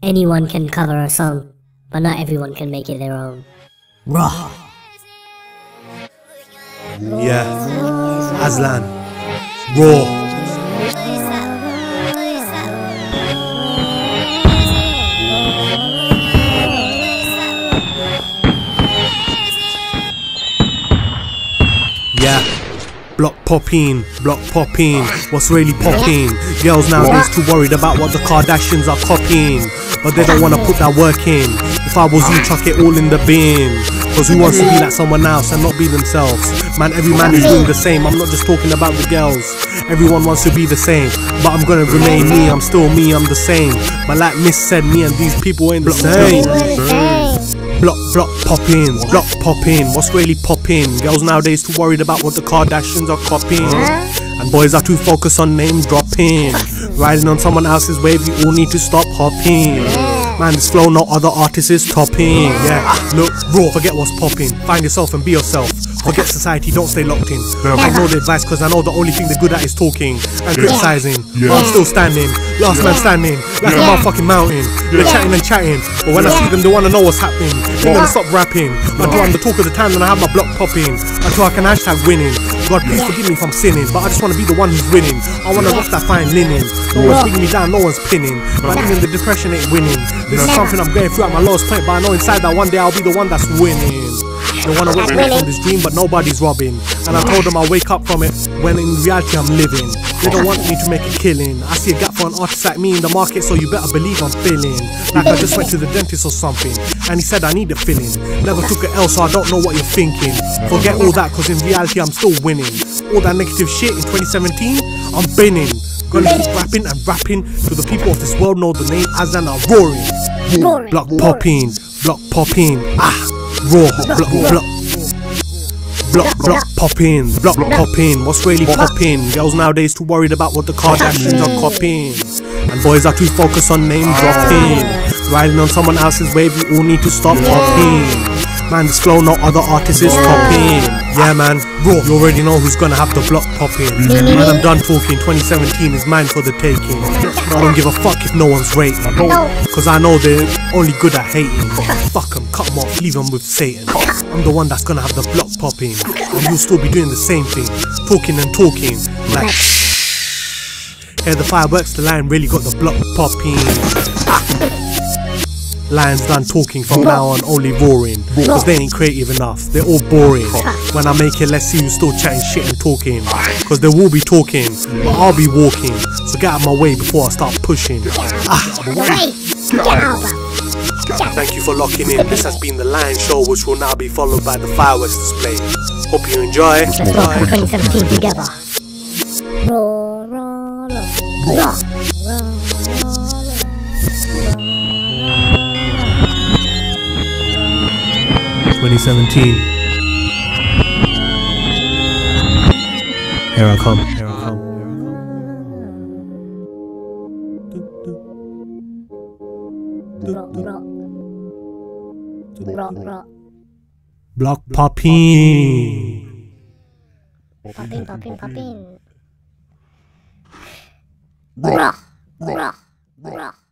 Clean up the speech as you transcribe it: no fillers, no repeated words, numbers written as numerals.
Anyone can cover a song, but not everyone can make it their own. Raw. Yeah. Aslan. Raw. Yeah. Block popping, what's really popping? Girls nowadays too worried about what the Kardashians are copying, but they don't wanna put that work in. If I was you, chuck it all in the bin. Cause who wants to be like someone else and not be themselves? Man, every man is doing the same. I'm not just talking about the girls. Everyone wants to be the same, but I'm gonna remain me. I'm still me, I'm the same. But like Miss said, me and these people ain't the same. Block popping, what's really popping? Girls nowadays too worried about what the Kardashians are copying, and boys are too focused on name dropping. Riding on someone else's wave, you all need to stop hopping. Man, this flow no other artist is topping. Yeah, look, raw, forget what's popping. Find yourself and be yourself. Forget society, don't stay locked in. I know the advice cause I know the only thing they're good at is talking and criticizing. I'm still standing, last man standing, like a motherfucking mountain. They're chatting and chatting, but when I see them they wanna know what's happening. They're gonna stop rapping. I do, I'm the talk of the town and I have my block popping. Until I can hashtag winning. God please forgive me if I'm sinning, but I just wanna be the one who's winning. I wanna rock that fine linen. No one's bringing me down, no one's pinning. Man, even the depression ain't winning. This is something I'm going through at my lowest point, but I know inside that one day I'll be the one that's winning. They wanna wake me up from this dream, but nobody's robbing. And I told them I'll wake up from it when in reality I'm living. They don't want me to make a killing. I see a gap for an artist like me in the market, so you better believe I'm feeling like I just went to the dentist or something, and he said I need a filling. Never took an L, so I don't know what you're thinking. Forget all that, cause in reality I'm still winning. All that negative shit in 2017, I'm binning. Gonna keep rapping and rapping till the people of this world know the name Aslan are roaring. Block popping, raw, block popping, what's really popping? Girls nowadays too worried about what the Kardashians are copying, and boys are too focused on name dropping. Riding on someone else's wave, you all need to stop hopping. Man, this flow no other artist is topping. Yeah man, raw, you already know who's gonna have the block popping. Man, I'm done talking, 2017 is mine for the taking. I don't give a fuck if no one's rating, cause I know they're only good at hating. Fuck them, cut them off, leave them with Satan. I'm the one that's gonna have the block popping, and you'll still be doing the same thing. Talking and talking, like hear the fireworks, the lion really got the block popping. Lion's done talking, from now on only roaring, cause they ain't creative enough, they're all boring. When I make it, let's see who's still chatting shit and talking, cause they will be talking, but I'll be walking. So get out of my way before I start pushing. Thank you for locking in. This has been the Lion Show, which will now be followed by the fireworks display. Hope you enjoy. Let's rock 2017 together. Roar, roar, roar, roar, roar. 2017. Here I come. Here I come. Block popping. Popping.